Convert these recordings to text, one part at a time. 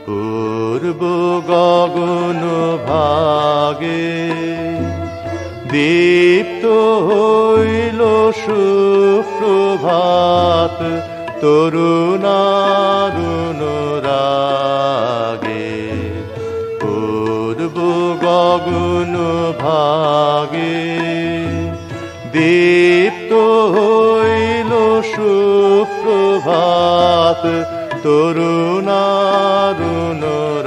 পূর্ব গগন ভাগে দীপ্ত হইল সুপ্রভাত তরুণারুণ রাগে। পূর্ব গগন ভাগে দীপ্ত হইল সুপ্রভাত তরুণারুণ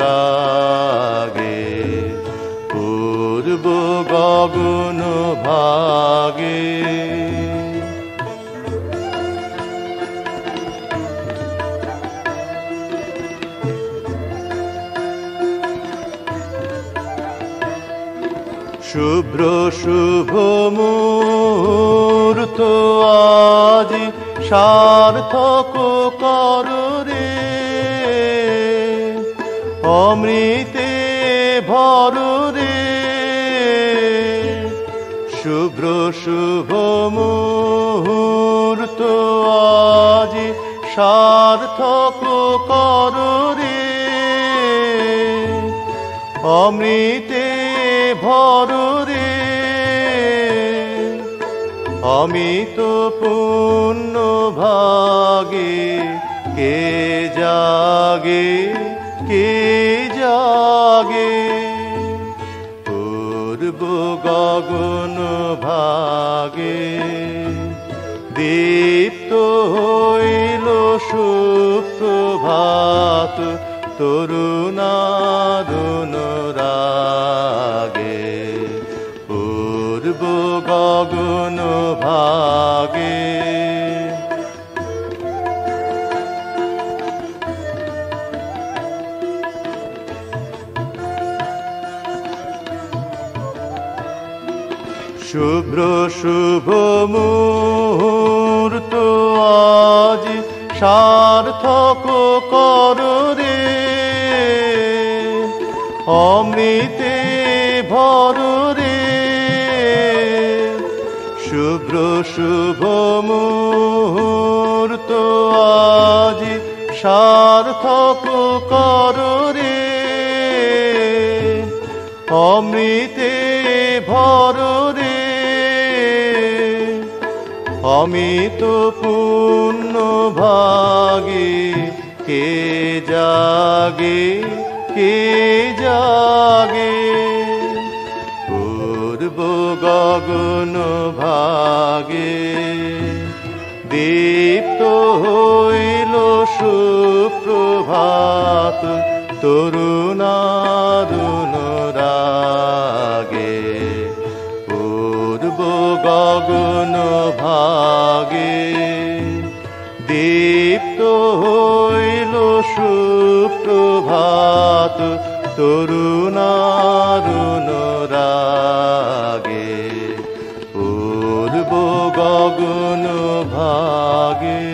রাগে। পূর্ব গগন ভাগে শুভ্র শুভ মুহূর্ত আজি সার্থক কর রে। অমৃতে ভর রে। শুভ্র শুভ মুহূর্ত আজি সার্থক কর রে। অমৃতে ভর রে। অমিত পুণ্য ভাগে কে জাগে কে জাগে। পূর্ব গগন ভাগে দীপ্ত হইল সুপ্রভাত তরুণারুণ রাগে। পূর্ব গগন ভাগে শুভ্র শুভ মুহূর্ত আজি সার্থক কর রে। অমৃতে ভর রে। শুভ্র শুভ মুহূর্ত আজি সার্থক কর রে। অমৃতে ভর রে। অমিত পুণ্য ভাগে কে জাগে কে জাগে। পূর্ব গগন ভাগে দীপ্ত হইল সুপ্রভাত তরুণারুণ রাগে। পূর্ব গগন ভাগে দীপ্ত হইল সুপ্রভাত তরুণারুণ রাগে। পূর্ব গগন ভাগে।